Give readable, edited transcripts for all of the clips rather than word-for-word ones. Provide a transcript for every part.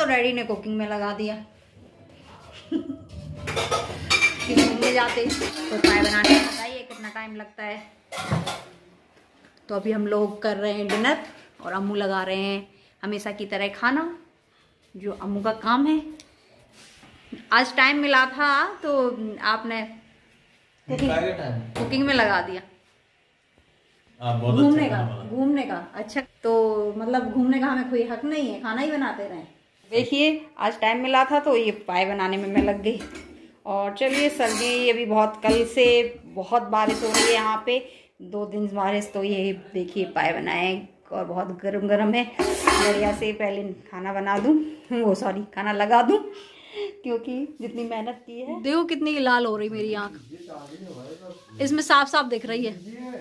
तो डैडी ने कुकिंग में लगा दिया। कि घूमने जाते तो चाय बनाने में बताइए कितना टाइम लगता है। तो अभी हम लोग कर रहे हैं डिनर और अम्मू लगा रहे हैं हमेशा की तरह खाना, जो अम्मू का काम है। आज टाइम मिला था तो आपने कुकिंग में लगा दिया। घूमने का अच्छा, तो मतलब घूमने का हमें कोई हक नहीं है, खाना ही बनाते रहे। देखिए आज टाइम मिला था तो ये पाए बनाने में मैं लग गई। और चलिए, सर्दी अभी बहुत, कल से बहुत बारिश हो रही है यहाँ पे, 2 दिन बारिश। तो ये देखिए पाए बनाए और बहुत गरम गरम है। बढ़िया से पहले खाना बना दूँ, वो सॉरी खाना लगा दूँ, क्योंकि जितनी मेहनत की है। देखो कितनी लाल हो रही मेरी आँख, इसमें साफ साफ दिख रही है।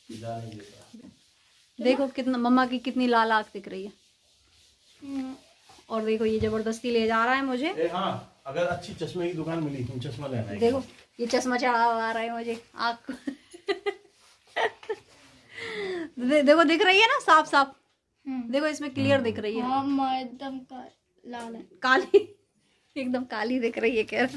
देखो कितना, मम्मा की कितनी लाल आँख दिख रही है। और देखो ये जबरदस्ती ले जा रहा है मुझे। हाँ, अगर अच्छी चश्मे की दुकान मिली तो चश्मा लेना है। देखो ये चश्मा चढ़ा रहा है मुझे आँख। देखो दिख रही है ना साफ साफ। देखो इसमें क्लियर दिख रही है। हाँ, एकदम लाल है, काली, एकदम काली दिख रही है क्या।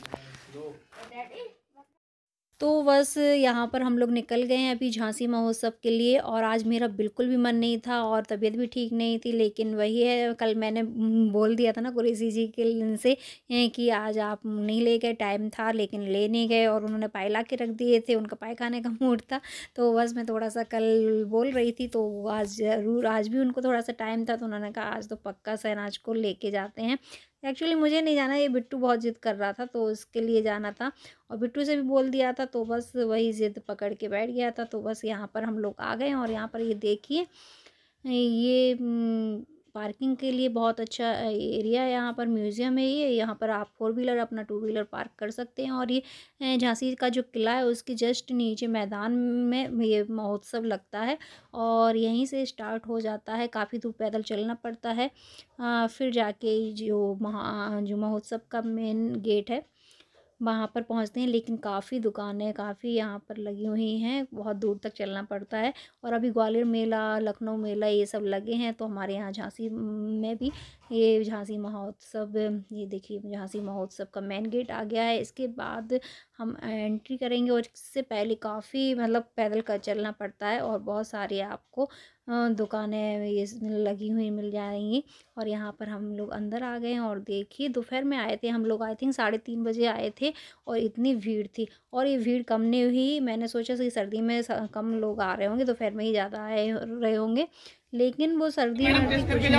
तो बस यहाँ पर हम लोग निकल गए हैं अभी झांसी महोत्सव के लिए। और आज मेरा बिल्कुल भी मन नहीं था और तबीयत भी ठीक नहीं थी, लेकिन वही है, कल मैंने बोल दिया था ना कुरैशी जी के से कि आज आप नहीं ले गए, टाइम था लेकिन ले नहीं गए, और उन्होंने पाए ला के रख दिए थे, उनका पाए खाने का मूड था। तो बस मैं थोड़ा सा कल बोल रही थी, तो आज ज़रूर, आज भी उनको थोड़ा सा टाइम था, तो उन्होंने कहा आज तो पक्का शहनाज को लेके जाते हैं। एक्चुअली मुझे नहीं जाना, ये बिट्टू बहुत ज़िद कर रहा था तो उसके लिए जाना था, और बिट्टू से भी बोल दिया था, तो बस वही ज़िद पकड़ के बैठ गया था। तो बस यहाँ पर हम लोग आ गए। और यहाँ पर ये देखिए, ये पार्किंग के लिए बहुत अच्छा एरिया है। यहाँ पर म्यूज़ियम है ये, यहाँ पर आप 4 व्हीलर अपना 2 व्हीलर पार्क कर सकते हैं। और ये झांसी का जो किला है उसके जस्ट नीचे मैदान में ये महोत्सव लगता है, और यहीं से स्टार्ट हो जाता है। काफ़ी दूर पैदल चलना पड़ता है, फिर जाके जो महोत्सव का मेन गेट है वहाँ पर पहुँचते हैं। लेकिन काफ़ी दुकानें काफ़ी यहाँ पर लगी हुई हैं, बहुत दूर तक चलना पड़ता है। और अभी ग्वालियर मेला, लखनऊ मेला ये सब लगे हैं, तो हमारे यहाँ झांसी में भी ये झांसी महोत्सव, ये देखिए झांसी महोत्सव का मेन गेट आ गया है। इसके बाद हम एंट्री करेंगे, और इससे पहले काफ़ी मतलब पैदल का चलना पड़ता है, और बहुत सारी आपको दुकानें ये लगी हुई मिल जाएंगी। और यहाँ पर हम लोग अंदर आ गए हैं। और देखिए दोपहर में आए थे हम लोग, आई थिंक 3:30 बजे आए थे, और इतनी भीड़ थी। और ये भीड़ कम नहीं हुई, मैंने सोचा कि सर्दी में कम लोग आ रहे होंगे, दोपहर में ही ज़्यादा आए रहे होंगे, लेकिन वो सर्दी में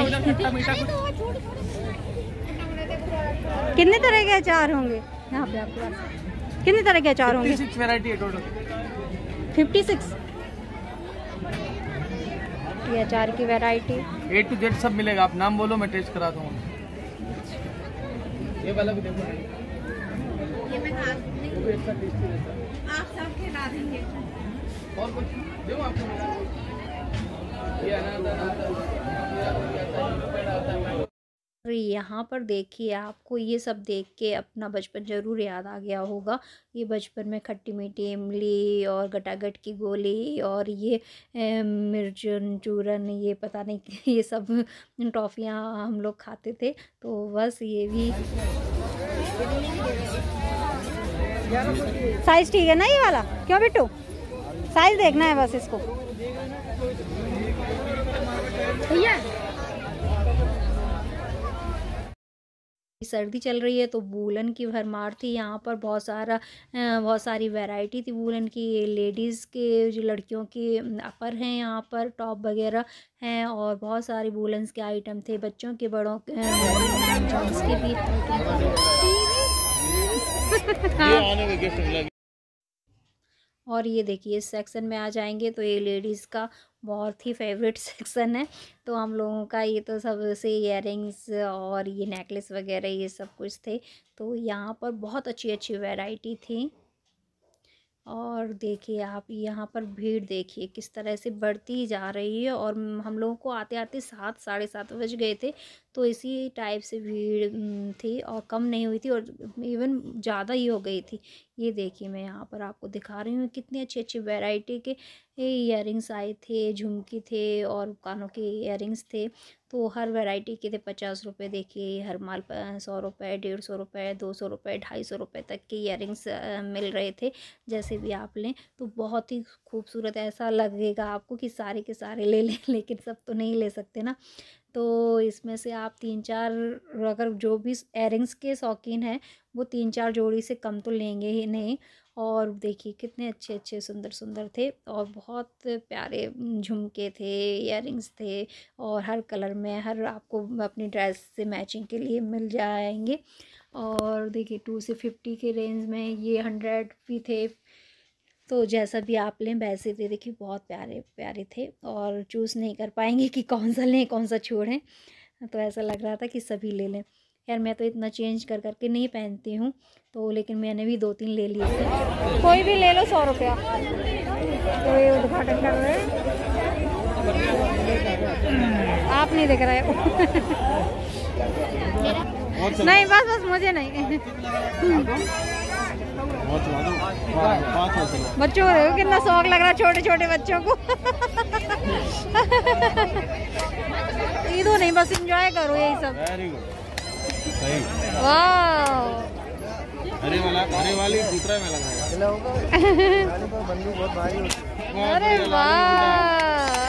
कितने तरह के अचार होंगे यहाँ पे आपके पास? कितने तरह के अचार होंगे? 56 वैरायटी है टोटल। 56 ये अचार की वैरायटी A to Z सब मिलेगा, आप नाम बोलो मैं टेस्ट करा दूँगा। ये वाला भी देखो, ये मैं खा नहीं, आप सब खिला देंगे। और कुछ देखो आपको, ये और यहाँ पर देखिए, आपको ये सब देख के अपना बचपन ज़रूर याद आ गया होगा। ये बचपन में खट्टी मीठी इमली और गटागट की गोली और ये मिर्चन चूरन, ये पता नहीं ये सब टॉफ़ियाँ हम लोग खाते थे। तो बस ये भी साइज़ ठीक है ना ये वाला? क्यों बिट्टू, साइज़ देखना है बस इसको। भैया सर्दी चल रही है तो वूलन की भरमार थी यहाँ पर, बहुत सारी वैरायटी थी वूलन की। लेडीज़ के जो लड़कियों की अपर हैं यहाँ पर, टॉप वगैरह हैं, और बहुत सारे वूलन्स के आइटम थे, बच्चों के बड़ों के जेंट्स के भी। और ये देखिए इस सेक्शन में आ जाएंगे तो ये लेडीज़ का बहुत ही फेवरेट सेक्शन है। तो हम लोगों का ये तो सबसे इयररिंग्स और ये नेकलेस वगैरह ये सब कुछ थे। तो यहाँ पर बहुत अच्छी अच्छी वैरायटी थी। और देखिए आप यहाँ पर भीड़ देखिए किस तरह से बढ़ती जा रही है। और हम लोगों को आते आते 7 साढ़े 7 बज गए थे। तो इसी टाइप से भीड़ थी और कम नहीं हुई थी और इवन ज़्यादा ही हो गई थी। ये देखिए मैं यहाँ पर आपको दिखा रही हूँ कितनी अच्छी वैरायटी के इयररिंग्स आए थे, झुमकी थे और कानों के इयररिंग्स थे। तो हर वैरायटी के थे 50 रुपये, देखिए हर माल 100 रुपये, 150 रुपये, 200 रुपये, 250 रुपये तक के इयररिंग्स मिल रहे थे। जैसे भी आप लें तो बहुत ही खूबसूरत, ऐसा लगेगा आपको कि सारे के सारे ले लें, लेकिन सब तो नहीं ले सकते ना। तो इसमें से आप 3-4, अगर जो भी इयररिंग्स के शौकीन हैं वो 3-4 जोड़ी से कम तो लेंगे ही नहीं। और देखिए कितने अच्छे सुंदर थे और बहुत प्यारे झुमके थे, इयररिंग्स थे और हर कलर में, हर आपको अपनी ड्रेस से मैचिंग के लिए मिल जाएंगे। और देखिए 2 से 50 के रेंज में, ये 100 भी थे। तो जैसा भी आप लें वैसे थे, देखिए बहुत प्यारे थे और चूज़ नहीं कर पाएंगे कि कौन सा लें कौन सा छोड़ें। तो ऐसा लग रहा था कि सभी ले लें। खैर मैं तो इतना चेंज करके नहीं पहनती हूँ, तो लेकिन मैंने भी 2-3 ले लिए थे। कोई भी ले लो 100 रुपया। तो ये उद्घाटन कर रहे हैं, आप नहीं दिख रहे हो। नहीं बस मुझे नहीं। बच्चों को देखो कितना शौक लग रहा है, छोटे छोटे बच्चों को। ईदो नहीं, बस एंजॉय करो यही सब। वेरी गुड, सही। वाह, अरे वाली दूसरा में लगाया। बंदूक बहुत भारी होती है। अरे वाह,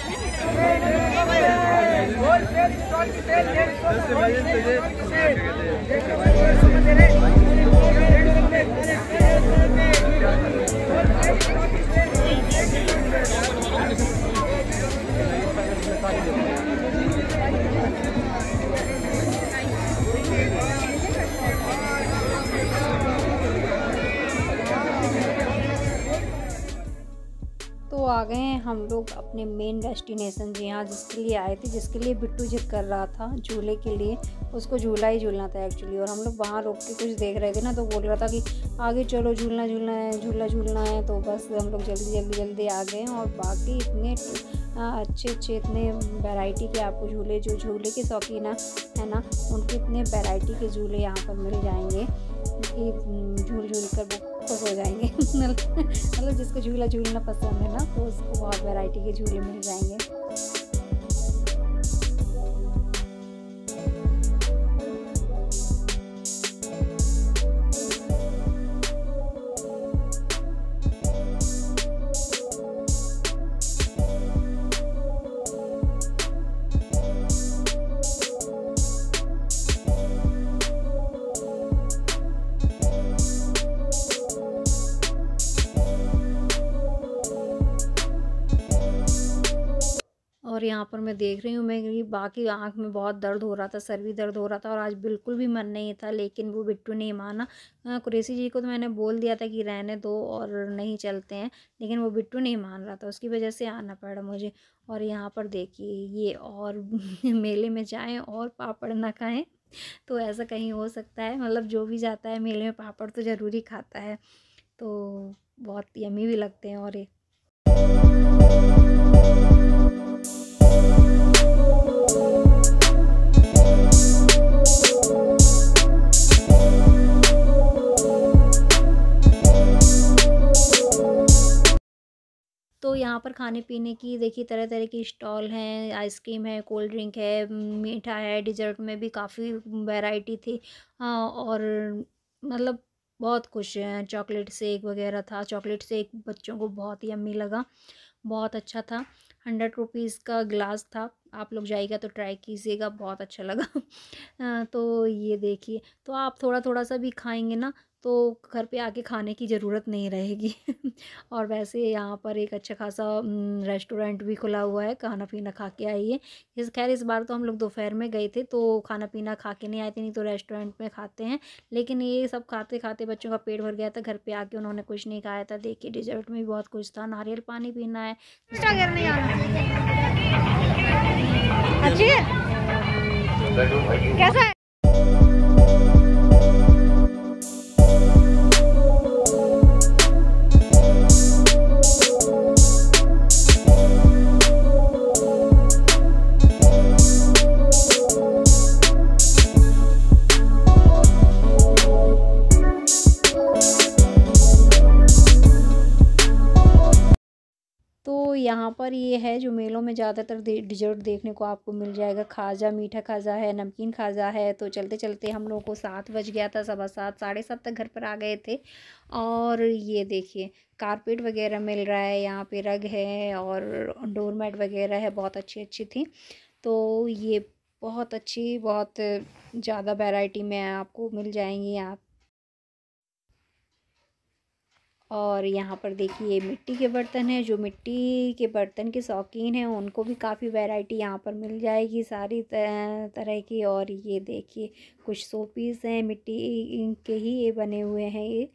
तो आ गए हैं हम लोग अपने मेन डेस्टिनेशन। जी हाँ, जिसके लिए आए थे, जिसके लिए बिट्टू जिद कर रहा था झूले के लिए, उसको झूला ही झूलना था एक्चुअली। और हम लोग वहाँ रोक के कुछ देख रहे थे ना, तो बोल रहा था कि आगे चलो, झूला झूलना है। तो बस हम लोग जल्दी आ गए। और बाकी इतने अच्छे इतने वैरायटी के आपको झूले, जो झूले के शौकीन है ना, उनके इतने वैरायटी के झूले यहाँ पर मिल जाएंगे कि झूल कर वो खुश हो जाएंगे। मतलब जिसको झूला झूलना पसंद है ना, तो उसको बहुत वैरायटी के झूले मिल जाएंगे। और यहाँ पर मैं देख रही हूँ, मेरी बाकी आँख में बहुत दर्द हो रहा था, सर भी दर्द हो रहा था और आज बिल्कुल भी मन नहीं था, लेकिन वो बिट्टू नहीं माना। कुरैशी जी को तो मैंने बोल दिया था कि रहने दो और नहीं चलते हैं, लेकिन वो बिट्टू नहीं मान रहा था, उसकी वजह से आना पड़ा मुझे। और यहाँ पर देखिए ये, और मेले में जाएं और पापड़ ना खाएं, तो ऐसा कहीं हो सकता है? मतलब जो भी जाता है मेले में पापड़ तो ज़रूरी खाता है, तो बहुत यम्मी भी लगते हैं। और ये तो यहाँ पर खाने पीने की देखिए तरह तरह की स्टॉल हैं, आइसक्रीम है, कोल्ड ड्रिंक है, मीठा है, डिज़र्ट में भी काफ़ी वैरायटी थी। और मतलब बहुत कुछ है, चॉकलेट शेक वगैरह था। चॉकलेट शेक बच्चों को बहुत ही यम्मी लगा, बहुत अच्छा था। 100 रुपीज़ का ग्लास था, आप लोग जाइएगा तो ट्राई कीजिएगा, बहुत अच्छा लगा। तो ये देखिए, तो आप थोड़ा थोड़ा सा भी खाएंगे ना, तो घर पे आके खाने की ज़रूरत नहीं रहेगी। और वैसे यहाँ पर एक अच्छा खासा रेस्टोरेंट भी खुला हुआ है, खाना पीना खा के आइए। खैर इस बार तो हम लोग दोपहर में गए थे, तो खाना पीना खा के नहीं आए थे, नहीं तो रेस्टोरेंट में खाते हैं। लेकिन ये सब खाते खाते बच्चों का पेट भर गया था, घर पे आके उन्होंने कुछ नहीं खाया था। देखिए डिज़र्ट में भी बहुत कुछ था, नारियल पानी पीना है। अच्छी है, कैसा है? यहाँ पर ये है जो मेलों में ज़्यादातर डिजर्ट देखने को आपको मिल जाएगा। खाजा, मीठा खाजा है, नमकीन खाजा है। तो चलते चलते हम लोगों को 7 बज गया था, 7:15 7:30 तक घर पर आ गए थे। और ये देखिए कारपेट वगैरह मिल रहा है, यहाँ पे रग है और डोरमेट वगैरह है, बहुत अच्छी अच्छी थी। तो ये बहुत अच्छी, बहुत ज़्यादा वैरायटी में आपको मिल जाएंगी आप। और यहाँ पर देखिए मिट्टी के बर्तन हैं, जो मिट्टी के बर्तन के शौकीन हैं उनको भी काफ़ी वैरायटी यहाँ पर मिल जाएगी, सारी तरह की। और ये देखिए कुछ शो पीस हैं, मिट्टी के ही ये बने हुए हैं ये।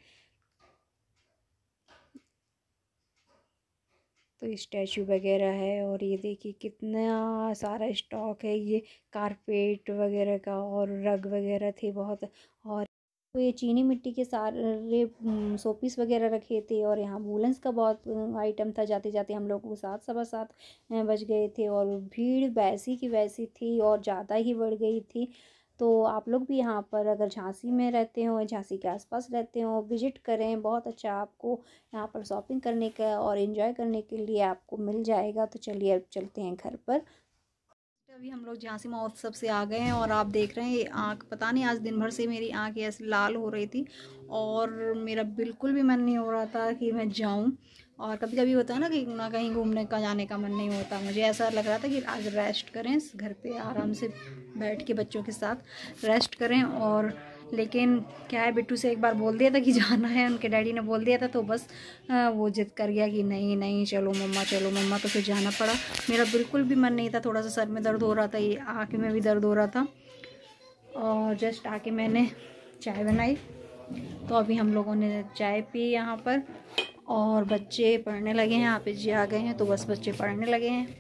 तो स्टैचू वगैरह है। और ये देखिए कितना सारा स्टॉक है ये कारपेट वगैरह का, और रग वगैरह थे बहुत। और तो ये चीनी मिट्टी के सारे शोपीस वगैरह रखे थे। और यहाँ वूलन्स का बहुत आइटम था। जाते जाते हम लोग को 7 7:15 बज गए थे, और भीड़ वैसी की वैसी थी और ज़्यादा ही बढ़ गई थी। तो आप लोग भी यहाँ पर अगर झांसी में रहते हो, झांसी के आसपास रहते हो, विज़िट करें। बहुत अच्छा आपको यहाँ पर शॉपिंग करने का और एंजॉय करने के लिए आपको मिल जाएगा। तो चलिए अब चलते हैं घर पर। अभी हम लोग झांसी महोत्सव से आ गए हैं, और आप देख रहे हैं ये आँख, पता नहीं आज दिन भर से मेरी आँख ऐसे लाल हो रही थी, और मेरा बिल्कुल भी मन नहीं हो रहा था कि मैं जाऊं। और कभी कभी होता है ना कि ना कहीं घूमने का जाने का मन नहीं होता। मुझे ऐसा लग रहा था कि आज रेस्ट करें, घर पे आराम से बैठ के बच्चों के साथ रेस्ट करें। और लेकिन क्या है, बिट्टू से एक बार बोल दिया था कि जाना है, उनके डैडी ने बोल दिया था, तो बस वो जिद कर गया कि नहीं नहीं चलो मम्मा, चलो मम्मा। तो फिर जाना पड़ा। मेरा बिल्कुल भी मन नहीं था, थोड़ा सा सर में दर्द हो रहा था, ये आँख में भी दर्द हो रहा था। और जस्ट आके मैंने चाय बनाई। तो अभी हम लोगों ने चाय पी यहाँ पर, और बच्चे पढ़ने लगे हैं। आप जी आ गए हैं तो बस बच्चे पढ़ने लगे हैं।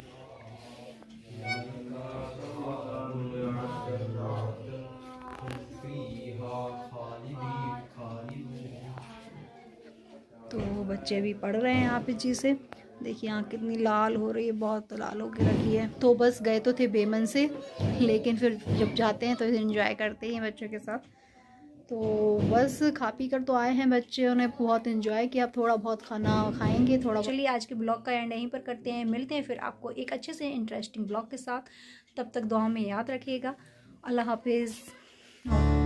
तो बच्चे भी पढ़ रहे हैं आप जी से। देखिए आँख कितनी लाल हो रही है, बहुत लाल होकर रखी है। तो बस गए तो थे बेमन से, लेकिन फिर जब जाते हैं तो एंजॉय करते हैं बच्चों के साथ। तो बस खा पी कर तो आए हैं, बच्चों ने बहुत एंजॉय किया। अब थोड़ा बहुत खाना खाएंगे थोड़ा। चलिए आज के ब्लॉग का एंड यहीं पर करते हैं, मिलते हैं फिर आपको एक अच्छे से इंटरेस्टिंग ब्लॉग के साथ। तब तक दुआ में याद रखिएगा। अल्लाह हाफिज़।